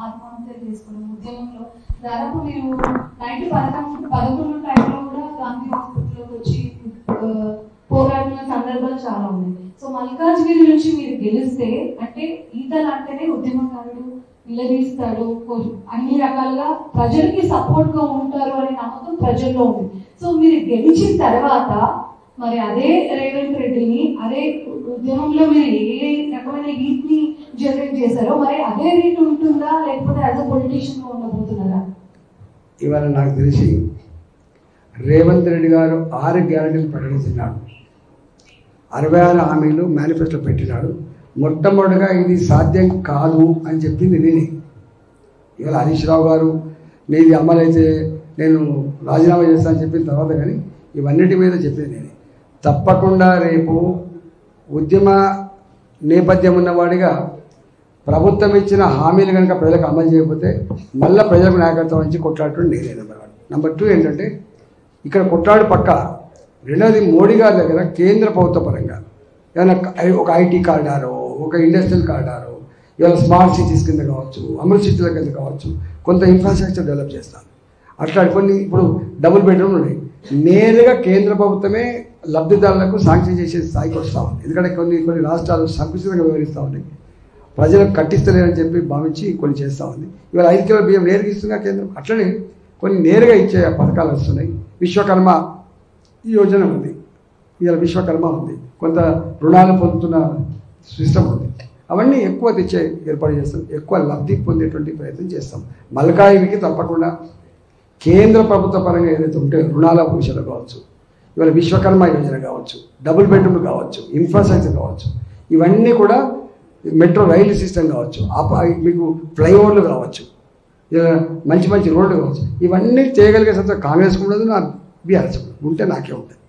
ఆత్మహత్య చేసుకోవడం ఉద్యమంలో దాదాపు మీరు 11 టైంలో కూడా గాంధీ హాస్పిటల్లోకి వచ్చి పోరాడిన సందర్భాలు చాలా ఉన్నాయి. సో మల్కాజ్గిరి నుంచి మీరు గెలిస్తే అంటే ఈతలు అంటేనే ఉద్యమకారుడు నిలదీస్తాడు, అన్ని రకాలుగా ప్రజలకి సపోర్ట్ గా ఉంటారు అనే నమ్మకం ప్రజల్లో ఉంది. సో మీరు గెలిచిన తర్వాత మరి అదే రేవంత్ రెడ్డిని అదే ఉద్యమంలో మీరు ఏ రకమైన రీట్ ని జనరేట్ చేశారో మరి అదే రీట్ ఉంటుందా లేకపోతే యాజ్ అ పొలిటీషియన్ గా ఉండబోతున్నారా? ఇవాళ నాకు తెలిసి రేవంత్ రెడ్డి గారు 6 గ్యారెంటీలు ప్రకటించినాడు, 66 హామీలు మేనిఫెస్టో పెట్టినాడు. మొట్టమొదటిగా ఇది సాధ్యం కాదు అని చెప్పింది నేనే. ఇవాళ హరీష్ రావు గారు నీది అమలైతే నేను రాజీనామా చేస్తానని చెప్పిన తర్వాత కానీ ఇవన్నిటి మీద చెప్పేది నేనే. తప్పకుండా రేపు ఉద్యమ నేపథ్యం ఉన్నవాడిగా ప్రభుత్వం ఇచ్చిన హామీలు కనుక ప్రజలకు అమలు చేయకపోతే మళ్ళీ ప్రజలకు నాయకత్వం నుంచి కొట్లాడటం నేనే. నెంబర్ 2 ఏంటంటే ఇక్కడ కొట్లాడు పక్క. రెండవది మోడీ గారి దగ్గర కేంద్ర ప్రభుత్వ పరంగా ఏమైనా ఒక ఐటీ కారిడారో ఒక ఇండస్ట్రియల్ కారిడారో ఇవాళ స్మార్ట్ సిటీస్ కింద కావచ్చు, అమృత్ సిటీల కింద కావచ్చు, కొంత ఇన్ఫ్రాస్ట్రక్చర్ డెవలప్ చేస్తాను. అట్లా కొన్ని ఇప్పుడు డబుల్ బెడ్రూమ్లు ఉన్నాయి. నేరుగా కేంద్ర ప్రభుత్వమే లబ్ధిదారులకు శాంక్షన్ చేసే స్థాయికి వస్తూ ఉంది. ఎందుకంటే కొన్ని రాష్ట్రాలు సంకుచితంగా వ్యవహరిస్తూ ఉన్నాయి, ప్రజలకు కట్టిస్తలేరని చెప్పి భావించి కొన్ని చేస్తూ ఉంది. ఇవాళ 5 కిలోల బియ్యం నేరుగా ఇస్తుందిగా కేంద్రం. అట్లనే కొన్ని నేరుగా ఇచ్చే పథకాలు వస్తున్నాయి. విశ్వకర్మ యోజన ఉంది, ఇవాళ విశ్వకర్మ ఉంది, కొంత రుణాలు పొందుతున్న సిస్టమ్ ఉంది. అవన్నీ ఎక్కువ తెచ్చే ఏర్పాటు చేస్తాం, ఎక్కువ లబ్ధి పొందేటువంటి ప్రయత్నం చేస్తాం. మల్కాజ్గిరికి తప్పకుండా కేంద్ర ప్రభుత్వ పరంగా ఏదైతే ఉంటే రుణాల విషయాలు కావచ్చు, ఇవాళ విశ్వకర్మ యోజన కావచ్చు, డబుల్ బెడ్రూమ్ కావచ్చు, ఇన్ఫ్రాస్ట్రక్చర్ కావచ్చు, ఇవన్నీ కూడా మెట్రో రైలు సిస్టమ్ కావచ్చు, మీకు ఫ్లైఓవర్లు కావచ్చు, మంచి మంచి రోడ్లు కావచ్చు, ఇవన్నీ చేయగలిగే సత్తా కాంగ్రెస్కి ఉండదు, నా బీఆర్ఎస్ ఉంటే నాకే ఉంటుంది.